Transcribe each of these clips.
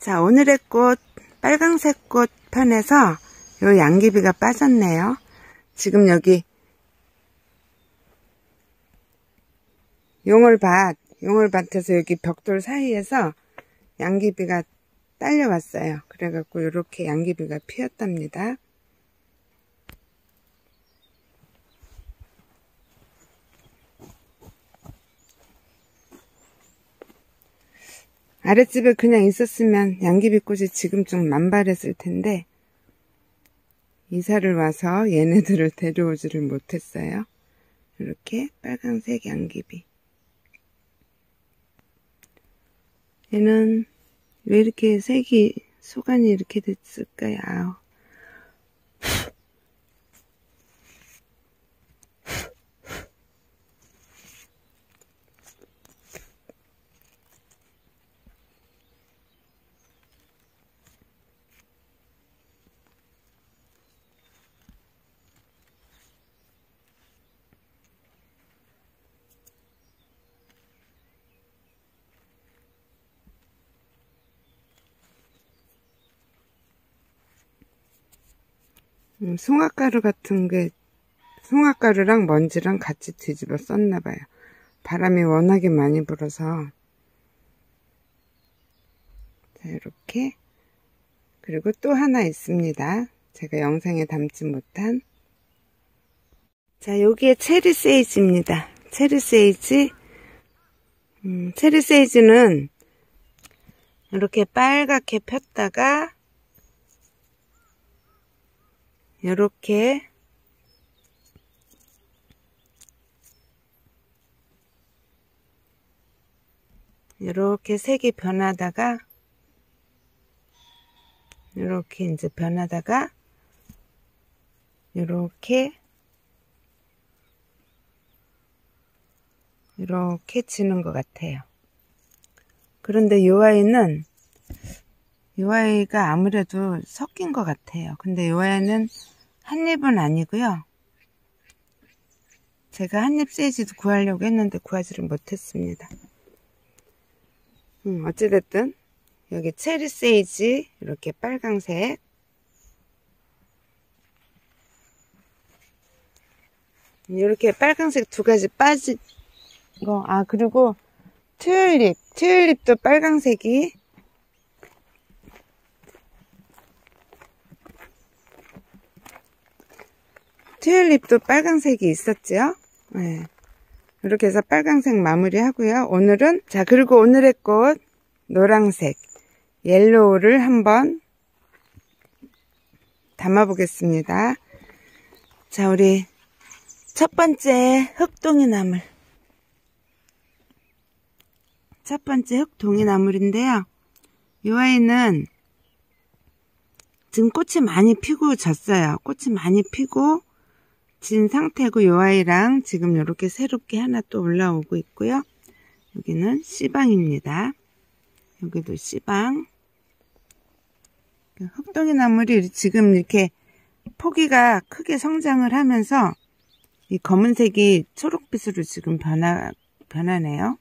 자, 오늘의 꽃, 빨강색 꽃 편에서 요 양귀비가 빠졌네요. 지금 여기 용월밭에서 여기 벽돌 사이에서 양귀비가 딸려왔어요. 그래갖고 이렇게 양귀비가 피었답니다. 아랫집에 그냥 있었으면 양귀비꽃이 지금쯤 만발했을 텐데 이사를 와서 얘네들을 데려오지를 못했어요. 이렇게 빨간색 양귀비. 얘는 왜 이렇게 색이 소간이 이렇게 됐을까요? 아우. 송화가루 같은 게 송화가루랑 먼지랑 같이 뒤집어 썼나봐요. 바람이 워낙에 많이 불어서. 자, 이렇게. 그리고 또 하나 있습니다. 제가 영상에 담지 못한. 자, 여기에 체리 세이지입니다. 체리 세이지. 체리 세이지는 이렇게 빨갛게 폈다가 이렇게 색이 변하다가 이렇게 이제 변하다가 이렇게 지는 것 같아요. 그런데 이 아이가 아무래도 섞인 것 같아요. 근데 이 아이는 한잎은 아니고요. 제가 한잎 세이지도 구하려고 했는데 구하지를 못했습니다. 어찌됐든 여기 체리 세이지 이렇게 빨강색, 이렇게 빨강색 두 가지 빠진 거. 아, 그리고 튤립도 빨강색이, 튤립도 빨강색이 있었죠. 네. 이렇게 해서 빨강색 마무리 하고요. 오늘은, 자, 그리고 오늘의 꽃 노란색 옐로우를 한번 담아 보겠습니다. 자, 우리 첫 번째 흑동이나물. 첫 번째 흑동이나물인데요. 이 아이는 지금 꽃이 많이 피고 졌어요. 꽃이 많이 피고 진 상태고, 이 아이랑 지금 이렇게 새롭게 하나 또 올라오고 있고요. 여기는 씨방입니다. 여기도 씨방. 흑동이나물이 지금 이렇게 포기가 크게 성장을 하면서 이 검은색이 초록빛으로 지금 변하네요.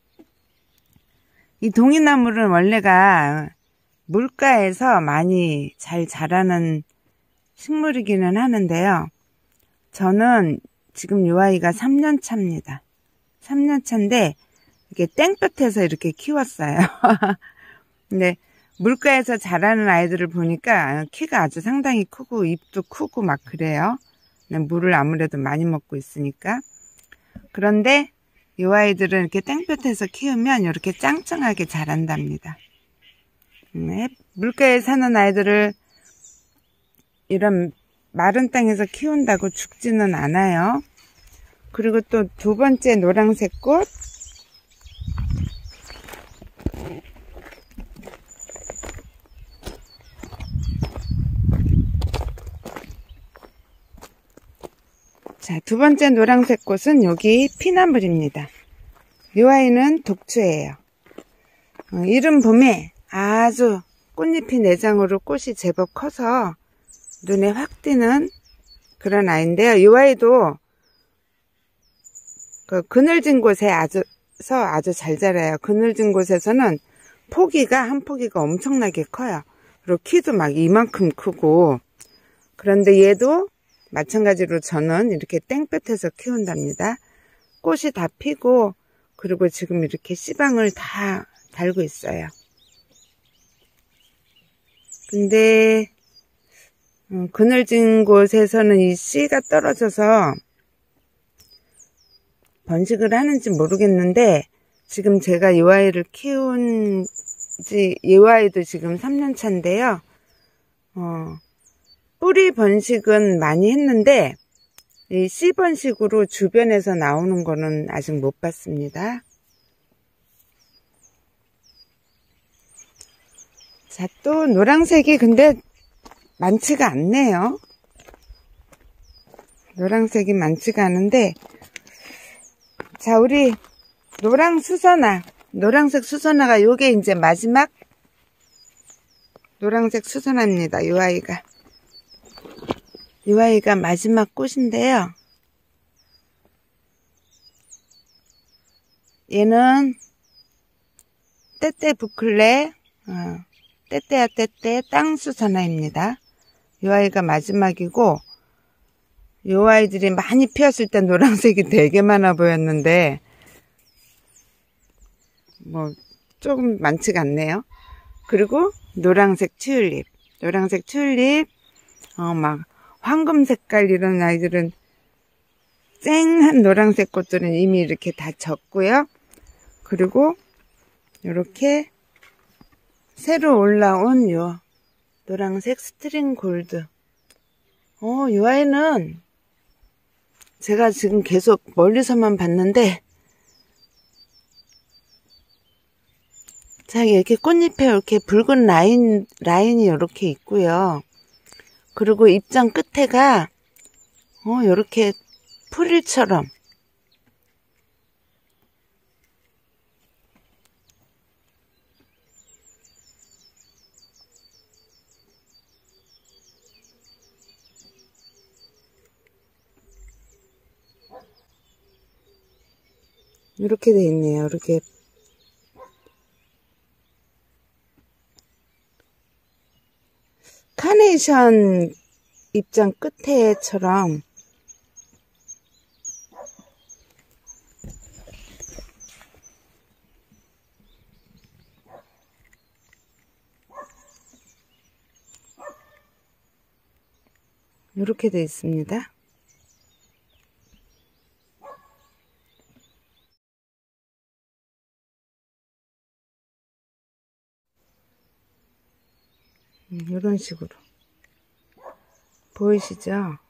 이 동이나물은 원래가 물가에서 많이 잘 자라는 식물이기는 하는데요. 저는 지금 이 아이가 3년 차입니다. 3년 차인데 이게 땡볕에서 이렇게 키웠어요. 근데 물가에서 자라는 아이들을 보니까 키가 아주 상당히 크고 잎도 크고 막 그래요. 물을 아무래도 많이 먹고 있으니까. 그런데 이 아이들은 이렇게 땡볕에서 키우면 이렇게 짱짱하게 자란답니다. 물가에 사는 아이들을 이런 마른 땅에서 키운다고 죽지는 않아요. 그리고 또 두 번째 노란색 꽃. 자, 두 번째 노란색 꽃은 여기 피나물입니다. 이 아이는 독초예요. 이른 봄에 아주 꽃잎이 내장으로 꽃이 제법 커서 눈에 확 띄는 그런 아이인데요. 이 아이도 그 그늘진 곳에 아주 잘 자라요. 그늘진 곳에서는 한 포기가 엄청나게 커요. 그리고 키도 막 이만큼 크고. 그런데 얘도 마찬가지로 저는 이렇게 땡볕에서 키운답니다. 꽃이 다 피고, 그리고 지금 이렇게 씨방을 다 달고 있어요. 근데 그늘진 곳에서는 이 씨가 떨어져서 번식을 하는지 모르겠는데, 지금 제가 이 아이를 키운 지, 이 아이도 지금 3년 차인데요. 뿌리 번식은 많이 했는데, 이 씨 번식으로 주변에서 나오는 거는 아직 못 봤습니다. 자, 또 노란색이 근데 많지가 않네요. 노란색이 많지가 않은데, 자, 우리 노란색 수선화가 요게 이제 마지막 노란색 수선화입니다. 이 아이가 마지막 꽃인데요. 얘는 떼떼 부클레, 떼떼야 떼떼 땅수선화입니다. 이 아이가 마지막이고, 이 아이들이 많이 피었을 때 노란색이 되게 많아 보였는데 뭐 조금 많지가 않네요. 그리고 노란색 튤립 막 황금 색깔 이런 아이들은, 쨍한 노란색 꽃들은 이미 이렇게 다 졌고요. 그리고 이렇게 새로 올라온 요 노란색 스트링 골드. 이 아이는 제가 지금 계속 멀리서만 봤는데, 자, 이렇게 꽃잎에 이렇게 붉은 라인이 이렇게 있고요. 그리고 입장 끝에가 이렇게 프릴처럼 이렇게 돼 있네요. 이렇게 카네이션 입장 끝에처럼 이렇게 돼 있습니다. 이런 식으로 보이시죠?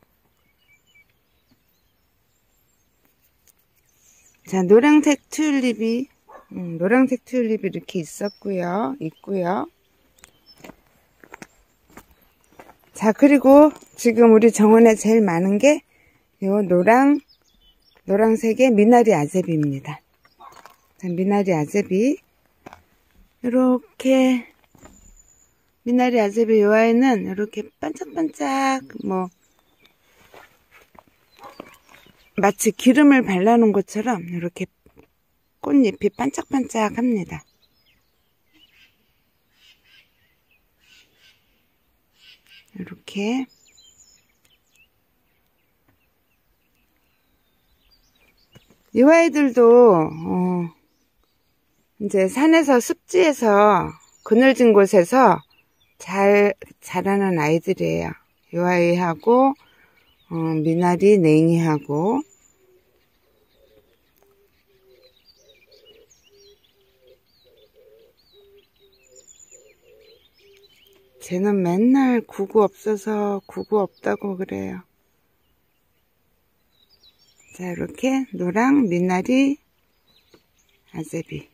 자, 노란색 튤립이 이렇게 있고요. 자, 그리고 지금 우리 정원에 제일 많은 게 요 노란색의 미나리 아제비입니다. 자, 미나리 아제비, 이렇게 미나리 아제비 요 아이는 이렇게 반짝반짝 마치 기름을 발라놓은 것처럼 이렇게 꽃잎이 반짝반짝합니다. 이렇게 이 아이들도 이제 산에서 습지에서 그늘진 곳에서 잘 자라는 아이들이에요. 이 아이하고 미나리 냉이하고, 쟤는 맨날 구구 없어서 구구 없다고 그래요. 자, 이렇게 노랑 미나리 아제비.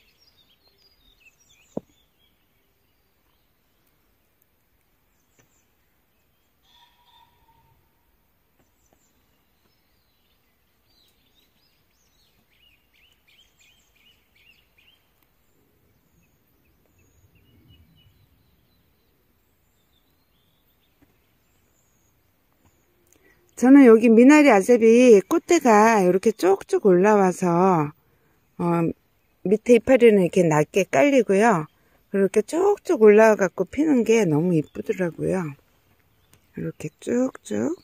저는 여기 미나리 아제비 꽃대가 이렇게 쭉쭉 올라와서 밑에 이파리는 이렇게 낮게 깔리고요. 이렇게 쭉쭉 올라와 갖고 피는 게 너무 이쁘더라고요. 이렇게 쭉쭉.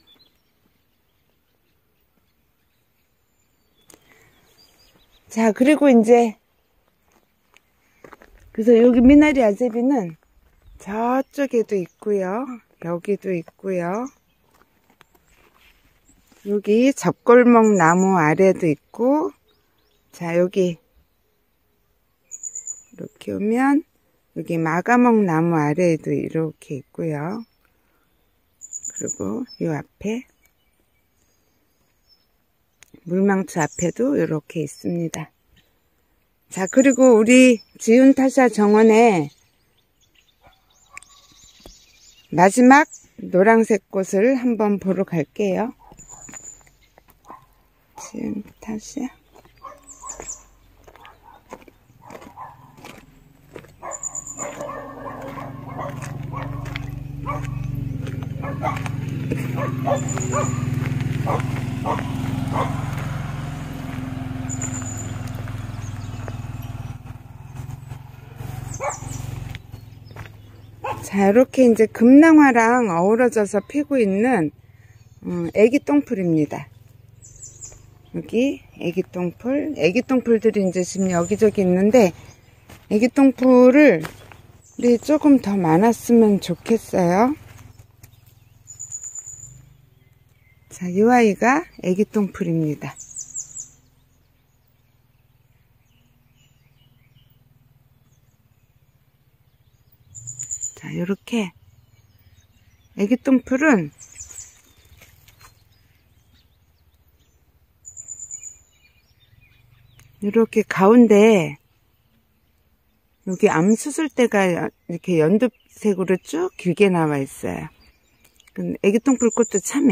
자, 그리고 이제 그래서 여기 미나리 아제비는 저쪽에도 있고요. 여기도 있고요. 여기 잡골목 나무 아래도 있고, 자, 여기 이렇게 오면 여기 마가목 나무 아래에도 이렇게 있고요. 그리고 이 앞에 물망초 앞에도 이렇게 있습니다. 자, 그리고 우리 지훈타샤 정원에 마지막 노란색 꽃을 한번 보러 갈게요. 지훈타샤. 자, 이렇게 이제 금낭화랑 어우러져서 피고 있는 애기 똥풀입니다. 여기 애기 똥풀, 애기 똥풀들이 이제 지금 여기저기 있는데 애기 똥풀을 우리 조금 더 많았으면 좋겠어요. 자, 이 아이가 애기 똥풀입니다. 자, 요렇게 애기 똥풀은 이렇게 가운데 여기 암수술대가 이렇게 연두색으로 쭉 길게 나와 있어요. 애기 똥풀 꽃도 참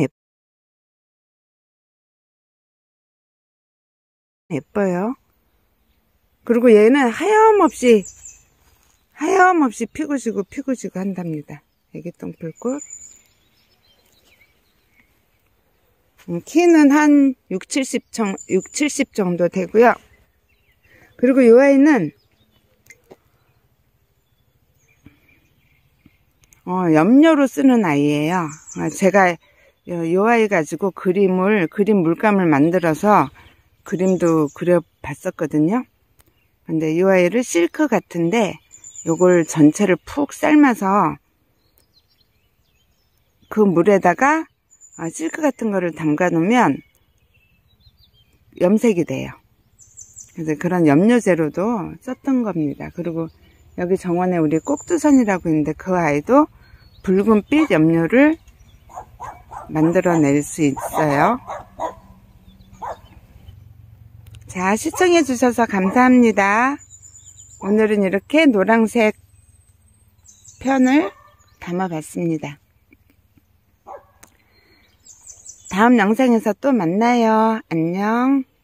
예뻐요. 그리고 얘는 하염없이 피고 지고 한답니다. 애기 똥풀꽃. 키는 한 60 정도 되고요. 그리고 이 아이는 염료로 쓰는 아이예요. 제가 이 아이 가지고 그림 물감을 만들어서 그림도 그려봤었거든요. 근데 이 아이를 실크 같은데 요걸 전체를 푹 삶아서 그 물에다가 실크 같은 거를 담가 놓으면 염색이 돼요. 그래서 그런 염료제로도 썼던 겁니다. 그리고 여기 정원에 우리 꼭두선이라고 있는데 그 아이도 붉은빛 염료를 만들어낼 수 있어요. 자, 시청해 주셔서 감사합니다. 오늘은 이렇게 노란색 편을 담아봤습니다. 다음 영상에서 또 만나요. 안녕.